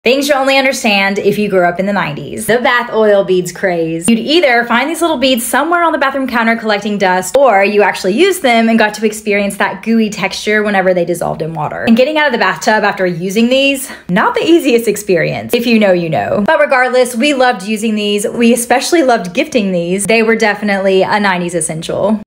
Things you only understand if you grew up in the 90s. The bath oil beads craze. You'd either find these little beads somewhere on the bathroom counter collecting dust, or you actually used them and got to experience that gooey texture whenever they dissolved in water. And getting out of the bathtub after using these, not the easiest experience. If you know, you know. But regardless, we loved using these. We especially loved gifting these. They were definitely a 90s essential.